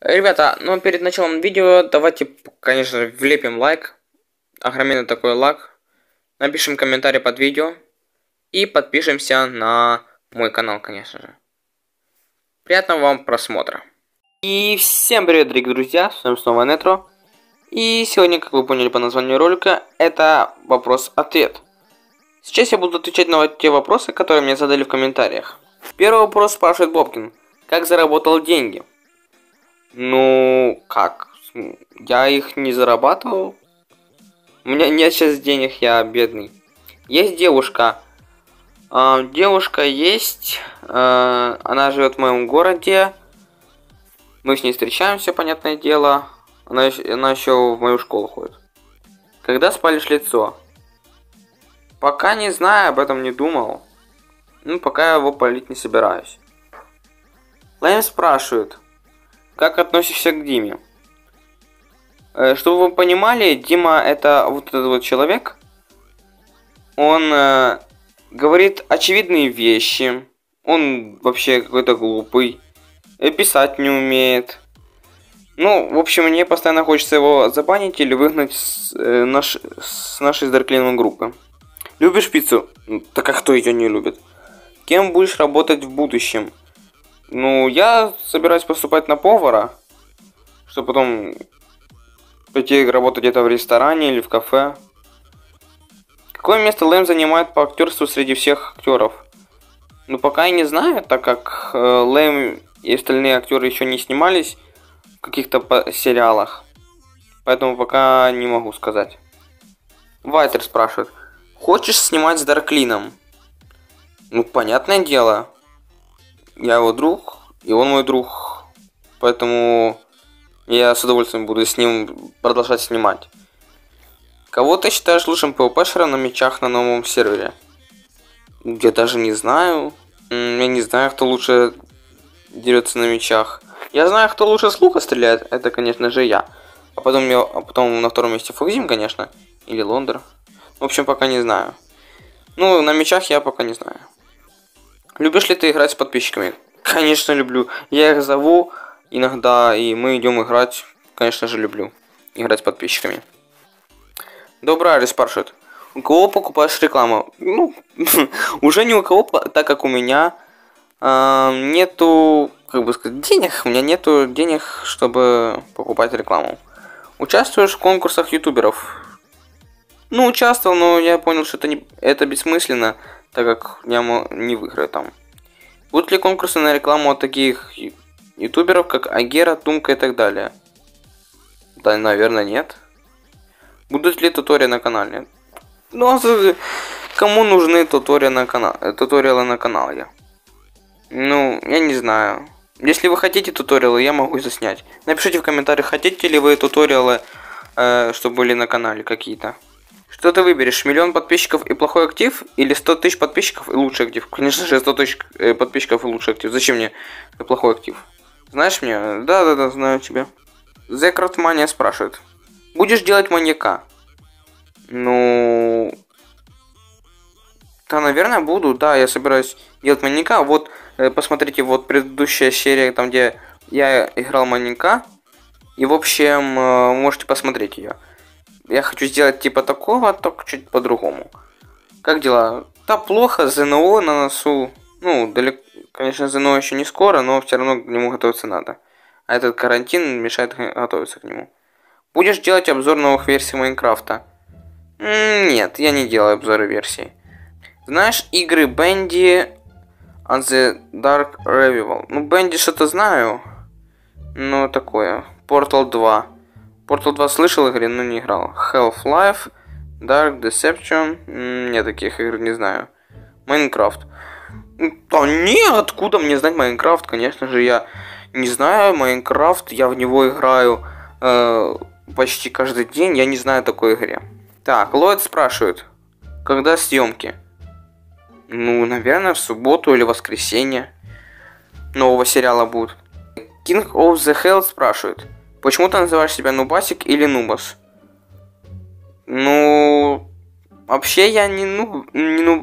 Ребята, ну перед началом видео давайте, конечно же, влепим лайк, огроменный такой лайк, напишем комментарий под видео и подпишемся на мой канал, конечно же. Приятного вам просмотра. И всем привет, дорогие друзья, с вами снова Нетро. И сегодня, как вы поняли по названию ролика, это вопрос-ответ. Сейчас я буду отвечать на те вопросы, которые мне задали в комментариях. Первый вопрос спрашивает Бобкин. Как заработал деньги? Ну, как? Я их не зарабатывал. У меня нет сейчас денег, я бедный. Есть девушка. Девушка есть. Она живет в моем городе. Мы с ней встречаемся, понятное дело. Она еще в мою школу ходит. Когда спалишь лицо? Пока не знаю, об этом не думал. Ну, пока я его палить не собираюсь. Лэм спрашивает. Как относишься к Диме? Чтобы вы понимали, Дима это вот этот вот человек. Он говорит очевидные вещи. Он вообще какой-то глупый. Писать не умеет. Ну, в общем, мне постоянно хочется его забанить или выгнать с нашей Дарклином группы. Любишь пиццу? Так а кто ее не любит? Кем будешь работать в будущем? Ну, я собираюсь поступать на повара, чтобы потом пойти работать где-то в ресторане или в кафе. Какое место Лэм занимает по актерству среди всех актеров? Ну, пока я не знаю, так как Лэм и остальные актеры еще не снимались в каких-то сериалах. Поэтому пока не могу сказать. Вайтер спрашивает. Хочешь снимать с Дарклином? Ну, понятное дело. Я его друг, и он мой друг. Поэтому я с удовольствием буду с ним продолжать снимать. Кого ты считаешь лучшим PvP-шером на мечах на новом сервере? Я даже не знаю. Я не знаю, кто лучше дерется на мечах. Я знаю, кто лучше с лука стреляет. Это, конечно же, я. А потом на втором месте Фокзим, конечно. Или Лондер. В общем, пока не знаю. Ну, на мечах я пока не знаю. Любишь ли ты играть с подписчиками? Конечно, люблю. Я их зову иногда, и мы идем играть. Конечно же, люблю играть с подписчиками. Добрый Арис спрашивает. У кого покупаешь рекламу? Ну, уже не у кого, так как у меня нету, как бы сказать, денег. У меня нету денег, чтобы покупать рекламу. Участвуешь в конкурсах ютуберов? Ну, участвовал, но я понял, что это бессмысленно, так как я не выиграю там. Будут ли конкурсы на рекламу от таких ютуберов, как Агера, Тумка и так далее? Да, наверное, нет. Будут ли туториалы на канале? Ну, кому нужны туториалы на канале? Ну, я не знаю. Если вы хотите туториалы, я могу заснять. Напишите в комментариях, хотите ли вы туториалы, чтобы были на канале какие-то. Что ты выберешь? Миллион подписчиков и плохой актив? Или 100 тысяч подписчиков и лучший актив? Конечно же, 100 тысяч подписчиков и лучший актив. Зачем мне плохой актив? Знаешь меня? Да, знаю тебя. Зекратмания спрашивает. Будешь делать маньяка? Ну... Да, наверное, буду. Да, я собираюсь делать маньяка. Вот, посмотрите, вот предыдущая серия, там, где я играл маньяка. И, в общем, можете посмотреть ее. Я хочу сделать типа такого, только чуть по-другому. Как дела? Да, плохо, ЗНО на носу. Ну, далеко, конечно, ЗНО еще не скоро, но все равно к нему готовиться надо. А этот карантин мешает готовиться к нему. Будешь делать обзор новых версий Майнкрафта? Нет, я не делаю обзоры версий. Знаешь игры Bendy and the Dark Revival? Ну, Bendy что-то знаю. Но такое. Portal 2. Portal 2 слышал игры, но не играл. Half-Life, Dark Deception. Я таких игр не знаю. Майнкрафт. Да не, откуда мне знать Майнкрафт? Конечно же, я не знаю Майнкрафт. Я в него играю почти каждый день. Я не знаю такой игре. Так, Ллойд спрашивает. Когда съемки? Ну, наверное, в субботу или воскресенье. Нового сериала будут. King of the Hell спрашивает. Почему ты называешь себя Нубасик или Нубас? Ну, вообще я не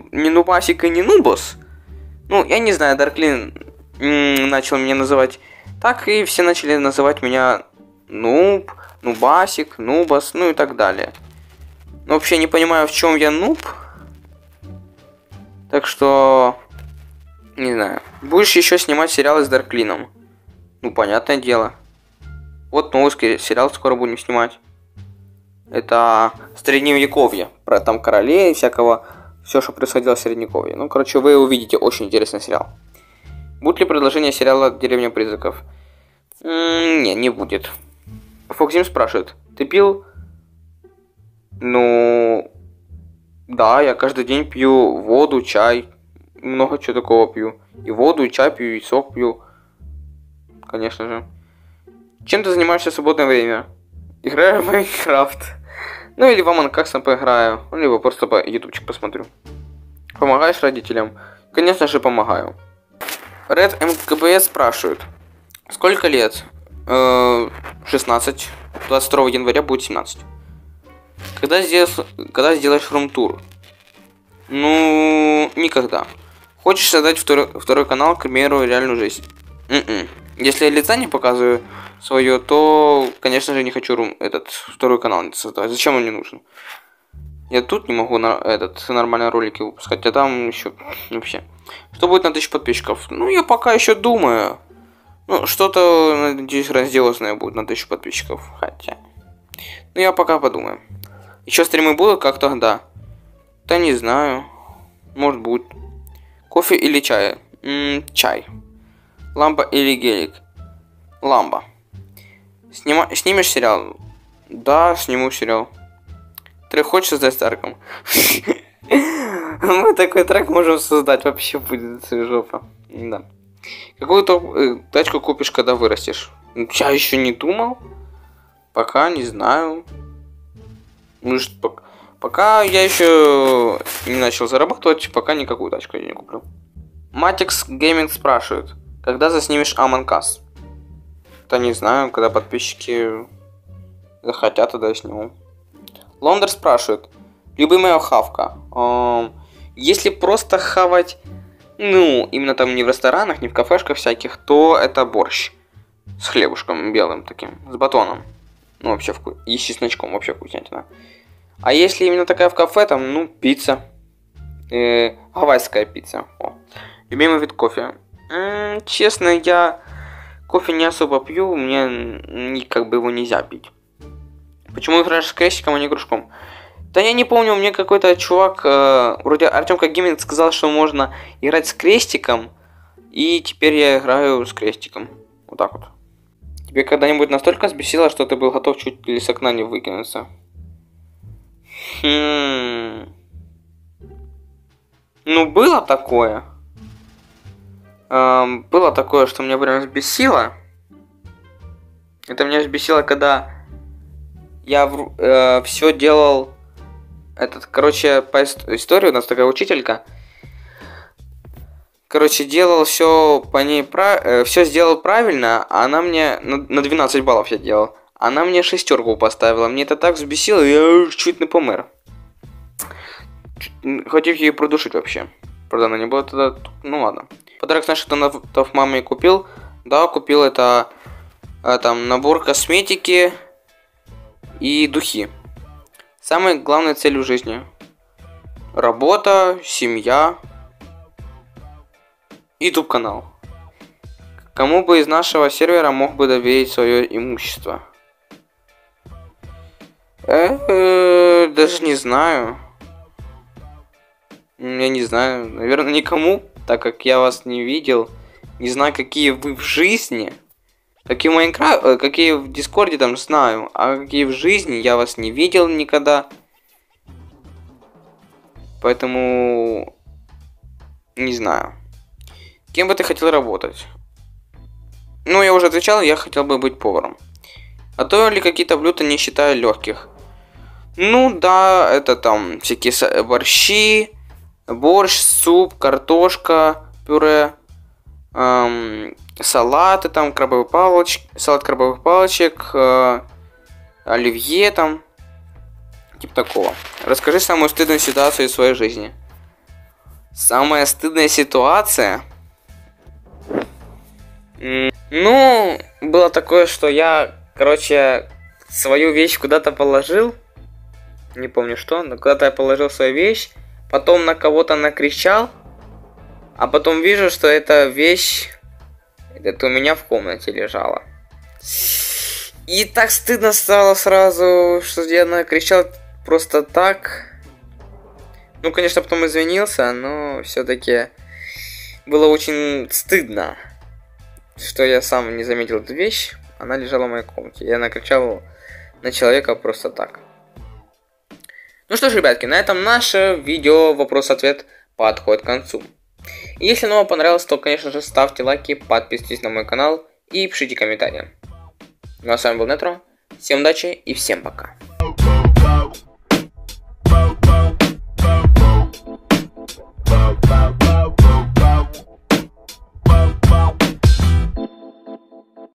Нубасик и не Нубас. Ну, я не знаю, Дарклин начал меня называть Так и все начали называть меня нуб, нубасик, нубас, ну и так далее. Но вообще не понимаю, в чем я нуб. Так что, не знаю. Будешь еще снимать сериалы с Дарклином? Ну, понятное дело. Вот новый сериал скоро будем снимать. Это Средневековье. Про там королей и всякого. Все, что происходило в Средневековье. Ну, короче, вы увидите очень интересный сериал. Будет ли продолжение сериала «Деревня призраков»? Не будет. Фоксим спрашивает. Ты пил? Ну... Да, я каждый день пью воду, чай. Много чего такого пью. И воду, и чай пью, и сок пью. Конечно же. Чем ты занимаешься в свободное время? Играю в Майнкрафт. Ну или в Among Us поиграю. Либо просто по ютубчик посмотрю. Помогаешь родителям? Конечно же помогаю. Red МКБС спрашивает. Сколько лет? 16. 22 января будет 17. Когда сделаешь рум-тур? Ну, никогда. Хочешь создать второй канал, к примеру, реальную жизнь? Если я лица не показываю свое, то, конечно же, не хочу второй канал создавать. Зачем он мне нужен? Я тут не могу нормально ролики выпускать, а там еще вообще. Что будет на 1000 подписчиков? Ну, я пока еще думаю. Ну, что-то, надеюсь, грандиозное будет на 1000 подписчиков. Хотя. Ну, я пока подумаю. Еще стримы будут, как тогда? Да не знаю. Может будет. Кофе или чай? Чай. Ламба или гелик? Ламба. Снимешь сериал? Да, сниму сериал. Трек хочешь создать с Тарком? Мы такой трек можем создать. Вообще будет жопа. Да. Какую тачку купишь, когда вырастешь? Я еще не думал. Пока не знаю. Пока я еще не начал зарабатывать, пока никакую тачку я не куплю. Матикс Гейминг спрашивает. Когда заснимешь Among Us? Да не знаю, когда подписчики захотят, тогда я сниму. Лондер спрашивает. Любимая хавка. Если просто хавать, ну, именно там не в ресторанах, не в кафешках всяких, то это борщ. С хлебушком белым таким, с батоном. Ну, вообще и с чесночком, вообще вкуснятина. А если именно такая в кафе, там, ну, пицца. Гавайская пицца. О. Любимый вид кофе. Честно, я кофе не особо пью, мне как бы его нельзя пить. Почему играешь с крестиком, а не кружком? Да я не помню, мне какой-то чувак, вроде Артемка Гейминг сказал, что можно играть с крестиком, и теперь я играю с крестиком. Вот так вот. Тебе когда-нибудь настолько взбесило, что ты был готов чуть ли с окна не выкинуться? Ну, было такое. Было такое, что меня прям взбесило. Это меня взбесило, когда я все делал... Короче, по истории у нас такая учителька. Короче, делал все по ней все сделал правильно, а она мне на 12 баллов я делал. Она мне 6 поставила. Мне это так взбесило, я чуть не помер. Хотел ее придушить вообще. Правда, она не была тогда. Ну ладно. Подарок, знаешь, что в маме купил? Да, купил это там набор косметики и духи. Самая главная цель в жизни. Работа, семья. YouTube канал. Кому бы из нашего сервера мог бы доверить свое имущество? Даже не знаю. Я не знаю. Наверное, никому, так как я вас не видел. Не знаю, какие вы в жизни. Какие в Майнкрафте, какие в Дискорде там знаю. А какие в жизни я вас не видел никогда. Поэтому... Не знаю. Кем бы ты хотел работать? Ну, я уже отвечал, я хотел бы быть поваром. Готовил ли какие-то блюда, не считая легких? Ну, да, это там всякие борщи, борщ, суп, картошка, пюре, салаты, там, салат крабовых палочек, оливье, там, типа такого. Расскажи самую стыдную ситуацию из своей жизни. Самая стыдная ситуация? Ну, было такое, что я, короче, свою вещь куда-то положил. Не помню что, но куда-то я положил свою вещь. Потом на кого-то накричал. А потом вижу, что эта вещь... Это у меня в комнате лежала. И так стыдно стало сразу, что я накричал просто так. Ну, конечно, потом извинился, но все-таки было очень стыдно, что я сам не заметил эту вещь. Она лежала в моей комнате. Я накричал на человека просто так. Ну что ж, ребятки, на этом наше видео вопрос-ответ подходит к концу. И если оно вам понравилось, то, конечно же, ставьте лайки, подписывайтесь на мой канал и пишите комментарии. Ну а с вами был Нетро. Всем удачи и всем пока.